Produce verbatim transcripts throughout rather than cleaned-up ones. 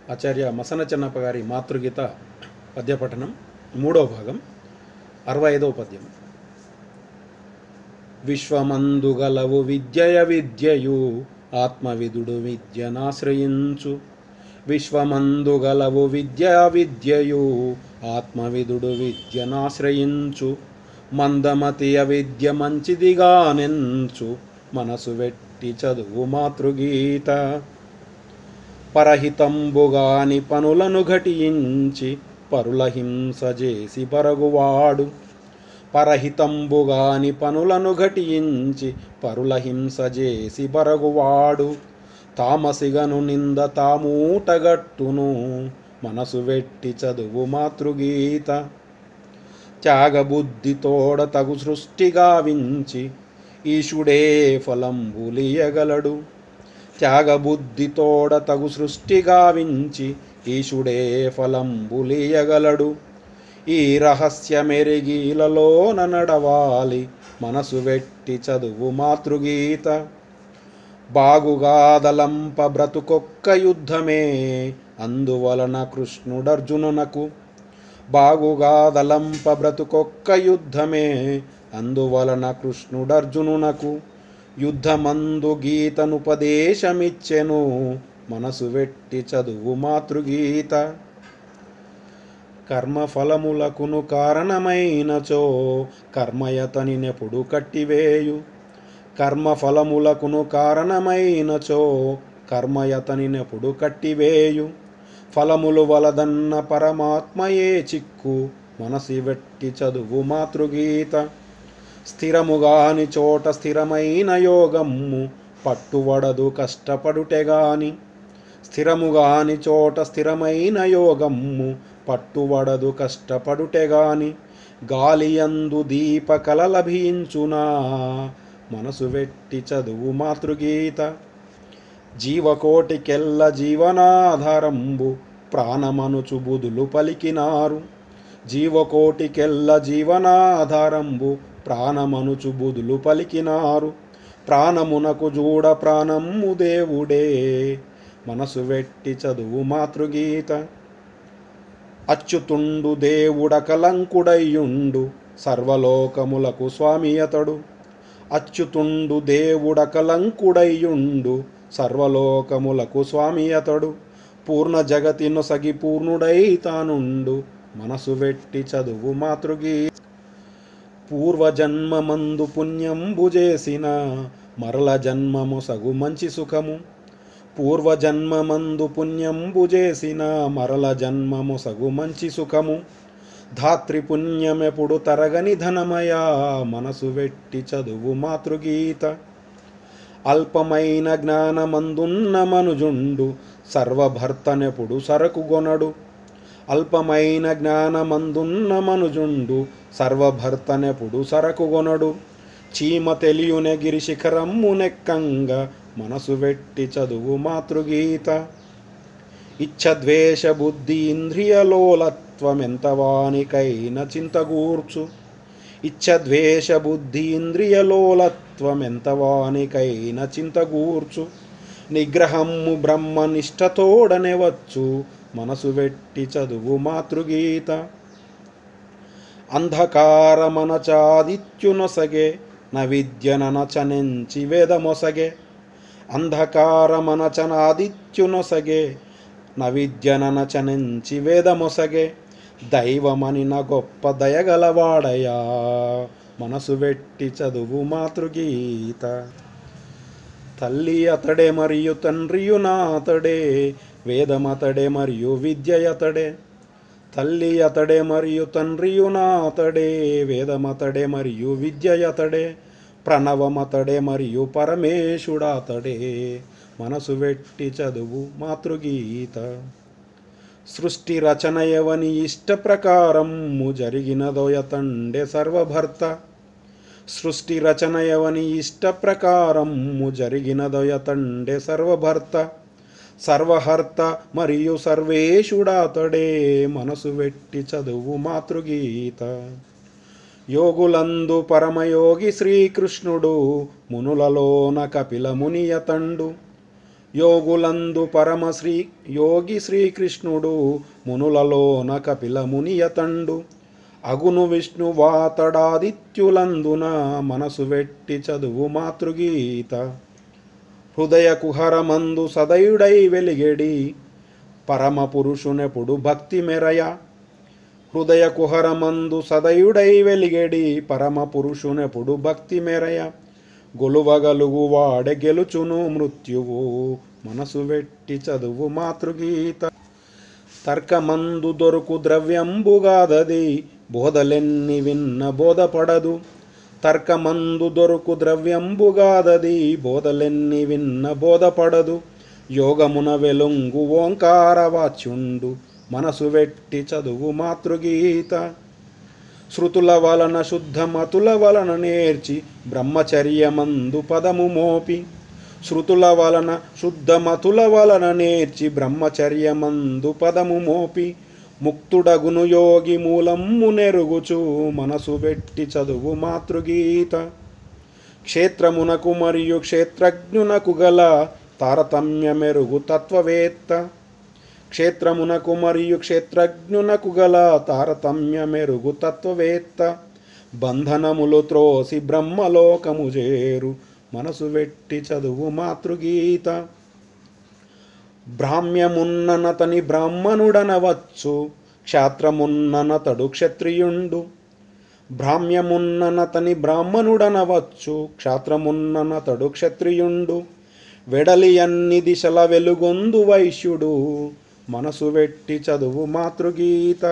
ఆచార్య మసన చెన్నప్ప గారి మాతృగీత పద్యపఠనం మూడో భాగం అరవై ఐదవ పద్యం. విశ్వమందుగలవు విద్యయ విద్యయు ఆత్మవిదుడు విద్యనాశ్రయించు. విశ్వమందుగలవు విద్యా విద్యయు ఆత్మవిదుడు విద్యనాశ్రయించు. మందమతి అవిద్య మంచిదిగా నెంచు మనసు వెట్టి చదువు మాతృగీత. పరహితంబుగాని పనులను ఘటించి పరుల హింస చేసి పరగువాడు. పరహితంబుగాని పనులను ఘటించి పరుల హింస చేసి పరగువాడు. తామసిగను నింద తామూటగట్టును మనసు వెట్టి చదువు మాతృగీత. త్యాగబుద్ధితోడ తగు సృష్టి గావించి ఈశుడే ఫలంబులియగలడు. త్యాగబుద్ధితోడ తగు సృష్టి గావించి ఈశుడే ఫలంబులియగలడు. ఈ రహస్యమెరిగిలలోన నడవాలి మనసు వెట్టి చదువు మాతృగీత. బాగుగాదలంప బ్రతుకొక్క యుద్ధమే అందువలన కృష్ణుడర్జునునకు. బాగుగాదలంప బ్రతుకొక్క యుద్ధమే అందువలన కృష్ణుడర్జునునకు. యుద్ధమందు గీతనుపదేశమిచ్చెను మనసు వెట్టి చదువు మాతృగీత. కర్మఫలములకును కారణమైనచో కర్మయతనినెప్పుడు కట్టివేయు. కర్మఫలములకును కారణమైనచో కర్మయతనినెప్పుడు కట్టివేయు. ఫలములు వలదన్న పరమాత్మయే చిక్కు మనసి వెట్టి చదువు మాతృగీత. స్థిరముగాని చోట స్థిరమైన యోగమ్ము పట్టువడదు కష్టపడుటెగాని. స్థిరముగాని చోట స్థిరమైన యోగమ్ము పట్టువడదు కష్టపడుటెగాని. గాలియందు దీపకల లభించునా మనసు వెట్టి చదువు మాతృగీత. జీవకోటికెల్ల జీవనాధారంబు ప్రాణమనుచు బుధులు పలికినారు. జీవకోటికెల్ల జీవనాధారంబు ప్రాణమనుచు బుధులు పలికినారు. ప్రాణమునకు జూడ ప్రాణము దేవుడే మనసు వెట్టి చదువు మాతృగీత. అచ్యుతుండు దేవుడకలంకుడయ్యుండు సర్వలోకములకు స్వామి అతడు. అచ్యుతుండు దేవుడకలంకుడయ్యుండు సర్వలోకములకు స్వామి అతడు. పూర్ణ జగతి నొసగి పూర్ణుడై తానుండు మనసు వెట్టి చదువు మాతృగీత. పూర్వజన్మమందు పుణ్యంబు చేసిన మరల జన్మమొసగు మంచి సుఖము. పూర్వజన్మమందు పుణ్యంబు చేసిన మరల జన్మమొసగు మంచి సుఖము. ధాత్రి పుణ్యమెప్పుడు తరగని ధనమయా మనసు వెట్టి చదువు మాతృగీత. అల్పమైన జ్ఞానమందున్న మనుజుండు సర్వభర్తనెప్పుడు సరకుగొనడు. అల్పమైన జ్ఞానమందున్న మనుజుండు సర్వభర్తనెప్పుడు సరకుగొనడు. చీమ తెలియునెగిరి శిఖరమ్మునెక్కంగా మనసు వెట్టి చదువు మాతృగీత. ఇచ్ఛద్వేష బుద్ధి ఇంద్రియలోలత్వమెంతవానికైన చింతగూర్చు. ఇచ్ఛద్వేష బుద్ధి ఇంద్రియలోలత్వమెంతవానికైన చింతగూర్చు. నిగ్రహమ్ము బ్రహ్మనిష్టతోడనెవచ్చు మనసు వెట్టి చదువు మాతృగీత. అంధకారమనచాదిత్యునొసగే నవిద్యననచనెంచి వేదమొసగే. అంధకారమనచనాదిత్యునొసగే నవిద్యననచనెంచి వేదమొసగే. దైవమనిన గొప్ప దయగలవాడయా మనసు వెట్టి చదువు మాతృగీత. తల్లి అతడే మరియు తండ్రియునాతడే వేదమతడే మరియు విద్యయతడే. తల్లి అతడే మరియు తండ్రియునాతడే వేదమతడే మరియు విద్యయతడే. ప్రణవమతడే మరియు పరమేశుడాతడే మనసు వెట్టి చదువు మాతృగీత. సృష్టి రచనయవని ఇష్ట ప్రకారము జరిగినదోయతండే సర్వభర్త. సృష్టి రచనయవని ఇష్ట ప్రకారము జరిగినదోయతండే సర్వభర్త. సర్వహర్త మరియు సర్వేశుడాతడే మనసు వెట్టి చదువు మాతృగీత. యోగులందు పరమయోగి శ్రీకృష్ణుడు మునులలోన కపిల మునియతండు. యోగులందు పరమశ్రీ యోగి శ్రీకృష్ణుడు మునులలోన కపిల మునియతండు అగును విష్ణువాతడాదిత్యులందున మనసు వెట్టి చదువు మాతృగీత. హృదయ కుహరమందు సదయుడై వెలిగెడి పరమ పురుషునెప్పుడు భక్తి మెరయ. హృదయ కుహరమందు సదయుడై వెలిగెడి పరమ పురుషునెప్పుడు భక్తి మెరయ. గొలువగలుగు వాడె గెలుచును మృత్యువు మనసు వెట్టి చదువు మాతృగీత. తర్కమందు దొరుకు ద్రవ్యంబుగాదది బోధలెన్ని విన్న బోధపడదు. తర్కమందు దొరుకు ద్రవ్యంబుగాదది బోధలెన్ని విన్న బోధపడదు. యోగమున వెలుంగు ఓంకారవాచ్యుండు మనసు వెట్టి చదువు మాతృగీత. శృతుల వలన శుద్ధమతుల వలన నేర్చి బ్రహ్మచర్యమందు పదము మోపి. శృతుల వలన శుద్ధమతుల వలన నేర్చి బ్రహ్మచర్యమందు పదము మోపి. ముక్తుడగును యోగి మూలమ్ము నెరుగుచు మనసు వెట్టి చదువు మాతృగీత. క్షేత్రమునకు మరియు క్షేత్రజ్ఞునకు గల తారతమ్యమెరుగు తత్వవేత్త. క్షేత్రమునకు మరియు క్షేత్రజ్ఞునకు గల తారతమ్యమెరుగు తత్వవేత్త. బంధనములు త్రోసి బ్రహ్మలోకము చేరు మనసు వెట్టి చదువు మాతృగీత. బ్రాహ్మ్యమున్ననతని బ్రాహ్మణుడనవచ్చు క్షాత్రమున్ననతడు క్షత్రియుండు. బ్రాహ్మ్యమున్ననతని బ్రాహ్మణుడనవచ్చు క్షాత్రమున్ననతడు క్షత్రియుండు. వెడలి అన్ని దిశల వెలుగొందు వైశ్యుడు మనసు వెట్టి చదువు మాతృగీత.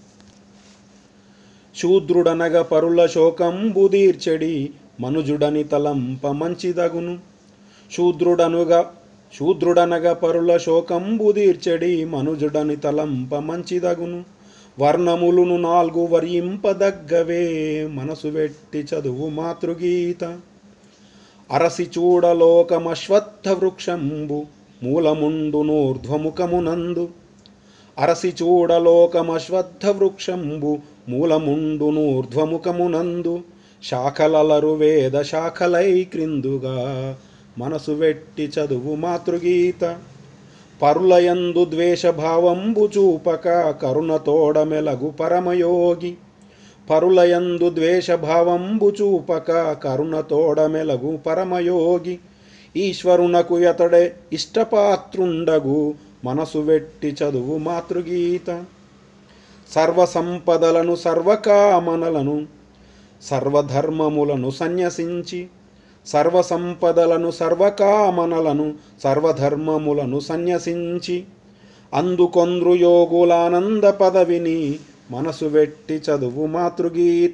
శూద్రుడనగ పరుల శోకంబు దీర్చెడి మనుజుడని తలంప మంచిదగును. శూద్రుడనుగా శూద్రుడనగ పరుల శోకంబు దీర్చెడి మనుజుడని తలంప మంచిదగును. వర్ణములును నాలుగు వరింపదగ్గవే మనసు వెట్టి చదువు మాతృగీత. అరసి చూడలోకమశ్వత్థ వృక్షంబు మూలముండునూర్ధ్వముఖమునందు. అరసి చూడలోకమశ్వత్థ వృక్షంబు మూలముండునూర్ధ్వముఖమునందు. శాఖలలరు వేద శాఖలై క్రిందుగా మనసు వెట్టి చదువు మాతృగీత. పరులయందు ద్వేషభావంబు చూపక కరుణతోడ మెలగు పరమయోగి. పరులయందు ద్వేషభావంబు చూపక కరుణతోడ మెలగు పరమయోగి. ఈశ్వరునకు యతడే ఇష్టపాత్రుండగు మనసు వెట్టి చదువు మాతృగీత. సర్వసంపదలను సర్వకామనలను సర్వధర్మములను సన్యసించి. సర్వసంపదలను సర్వకామనలను సర్వధర్మములను సన్యసించి. అందుకొంద్రు యోగులానంద పదవిని మనసు వెట్టి చదువు మాతృగీత.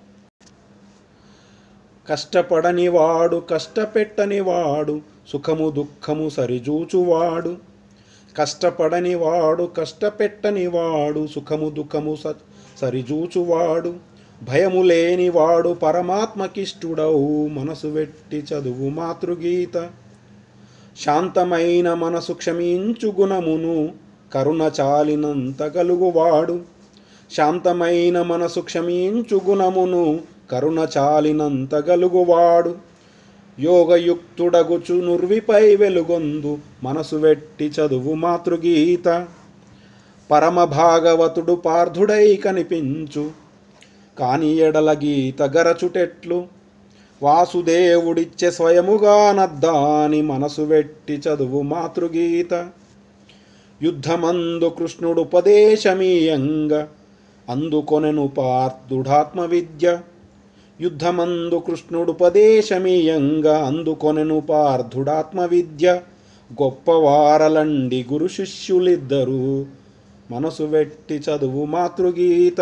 కష్టపడని వాడు కష్టపెట్టని వాడు సుఖము దుఃఖము సరిజూచువాడు. కష్టపడని వాడు కష్టపెట్టని వాడు సుఖము దుఃఖము సరిజూచువాడు. భయము లేని వాడు పరమాత్మకిష్టుడవు మనసు వెట్టి చదువు మాతృగీత. శాంతమైన మనసు క్షమించు గుణమును కరుణ చాలినంత గలుగువాడు. శాంతమైన మనసు క్షమించు గుణమును కరుణ చాలినంత గలుగువాడు. యోగయుక్తుడగుచు నుర్విపై వెలుగొందు మనసు వెట్టి చదువు మాతృగీత. పరమ భాగవతుడు పార్థుడై కనిపించు కాని ఎడల గీత గరచుటెట్లు. వాసుదేవుడిచ్చే స్వయముగా నద్దాని మనసు వెట్టి చదువు మాతృగీత. యుద్ధమందు కృష్ణుడు ఉపదేశమీయంగా అందుకొనెను పార్థుడాత్మ విద్య. యుద్ధమందు కృష్ణుడు ఉపదేశమీయంగా అందుకొనెను పార్థుడాత్మ విద్య. గొప్పవారలండి గురు శిష్యులిద్దరూ మనసు వెట్టి చదువు మాతృగీత.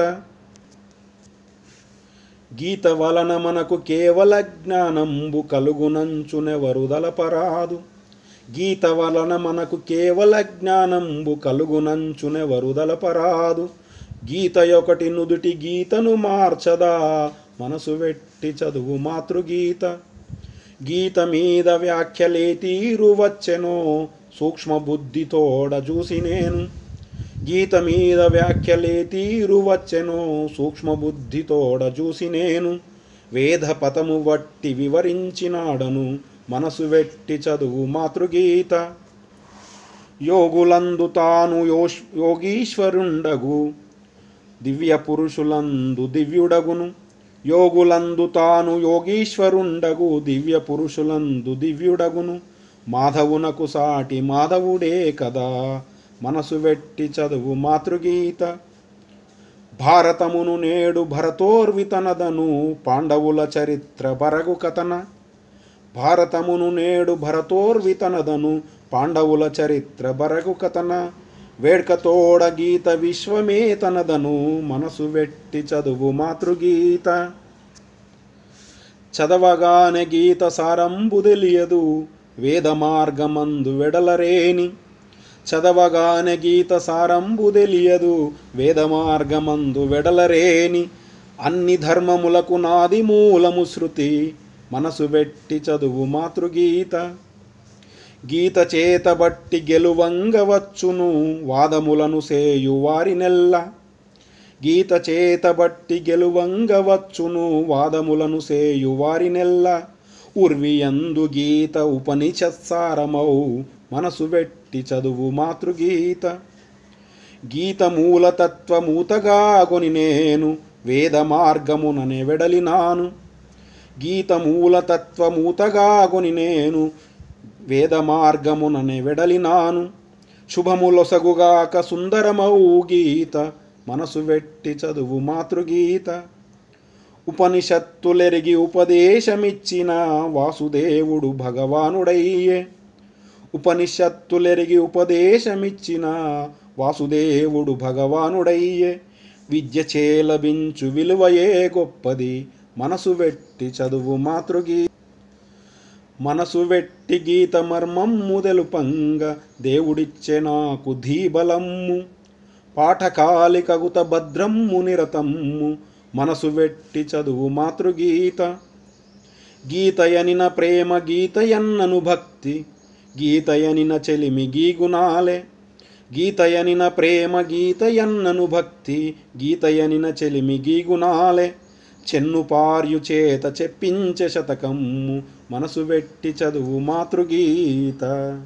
గీత వలన మనకు కేవల జ్ఞానంబు కలుగునంచునెవరు దలపరాదు. గీత వలన మనకు కేవల జ్ఞానంబు కలుగునంచునెవరు దలపరాదు. గీత ఒకటి నుదుటి గీతను మార్చదా మనసు వెట్టి చదువు మాతృగీత. గీత మీద వ్యాఖ్యలే తీరు వచ్చెనో సూక్ష్మ బుద్ధితోడ చూసి నేను. గీత మీద వ్యాఖ్యలే తీరు వచ్చెనో సూక్ష్మ బుద్ధితోడ చూసి నేను. వేద పదము వట్టి వివరించినాడను మనసు వెట్టి చదువు మాతృగీత. యోగులందు తాను యోష్ యోగీశ్వరుండగు దివ్య పురుషులందు దివ్యుడగును. యోగులందు తాను యోగీశ్వరుండగు దివ్య పురుషులందు దివ్యుడగును. మాధవునకు సాటి మాధవుడే కదా మనసు వెట్టి చదువు మాతృగీత. భారతమును నేడు భరతోర్వితనదను పాండవుల చరిత్ర బరగు కథన. భారతమును నేడు భరతోర్వితనదను పాండవుల చరిత్ర బరగు కథన. వేడ్కతోడ గీత విశ్వమే తనదను మనసు వెట్టి చదువు మాతృగీత. చదవగానే గీత సారంబు తెలియదు వేద మార్గమందు వెడలరేని. చదవగానే గీత సారంబు తెలియదు వేద మార్గమందు వెడలరేని. అన్ని ధర్మములకు నాది మూలము శృతి మనసు వెట్టి చదువు మాతృగీత. గీత చేతబట్టి గెలువంగవచ్చును వాదములను సేయు వారినెల్ల. గీత చేతబట్టి గెలువంగవచ్చును వాదములను సేయు వారినెల్ల. ఉర్వియందు గీత ఉపనిషత్సారమౌ మనసు వెట్టి చదువు మాతృగీత. గీత మూలతత్వమూతగా గొని నేను వేద మార్గముననే వెడలినాను. గీత మూలతత్వమూతగా గొని నేను వేద మార్గముననే వెడలినాను. శుభములొసగుగాక సుందరమౌ గీత మనసు వెట్టి చదువు మాతృగీత. ఉపనిషత్తులెరిగి ఉపదేశమిచ్చిన వాసుదేవుడు భగవానుడయ్యే. ఉపనిషత్తులెరిగి ఉపదేశమిచ్చిన వాసుదేవుడు భగవానుడయ్యే. విద్య చేలబించు విలువయే గొప్పది మనసు వెట్టి చదువు మాతృగీ. మనసు వెట్టి గీత మర్మమ్ము తెలుపంగ దేవుడిచ్చే నాకు ధీబలమ్ము. పాఠకాలికగుత భద్రమ్ము నిరతమ్ము మనసు వెట్టి చదువు మాతృగీత. గీతయనిన ప్రేమ గీతయన్నను భక్తి గీతయనిన చెలిమి గీగుణాలే. గీతయనిన ప్రేమ గీతయన్నను భక్తి గీతయనిన చెలిమి గీగుణాలే. చెన్ను పార్యు చేత చెప్పించే శతకమ్ము మనసు వెట్టి చదువు మాతృగీత.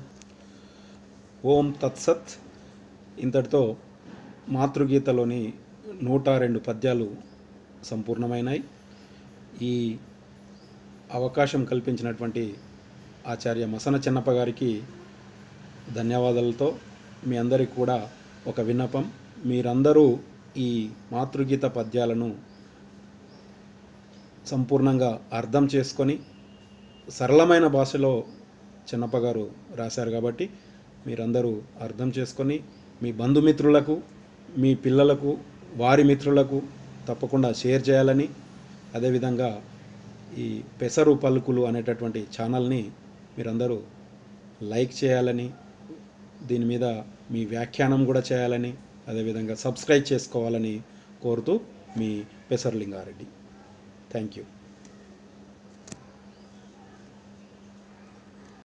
ఓం తత్సత్. ఇంతటితో మాతృగీతలోని నూట రెండు పద్యాలు సంపూర్ణమైనాయి. ఈ అవకాశం కల్పించినటువంటి ఆచార్య మసన చెన్నప్ప గారికి ధన్యవాదాలతో మీ అందరికీ కూడా ఒక విన్నపం. మీరందరూ ఈ మాతృగీత పద్యాలను సంపూర్ణంగా అర్థం చేసుకొని సరళమైన భాషలో చెన్నప్ప గారు రాశారు కాబట్టి మీరందరూ అర్థం చేసుకొని మీ బంధుమిత్రులకు మీ పిల్లలకు వారి మిత్రులకు తప్పకుండా షేర్ చేయాలని, అదేవిధంగా ఈ పెసరు పలుకులు అనేటటువంటి ఛానల్ని మీరందరూ లైక్ చేయాలని, దీని మీద మీ వ్యాఖ్యానం కూడా చేయాలని, అదేవిధంగా సబ్స్క్రైబ్ చేసుకోవాలని కోరుతూ మీ పెసరు లింగారెడ్డి. Thank you.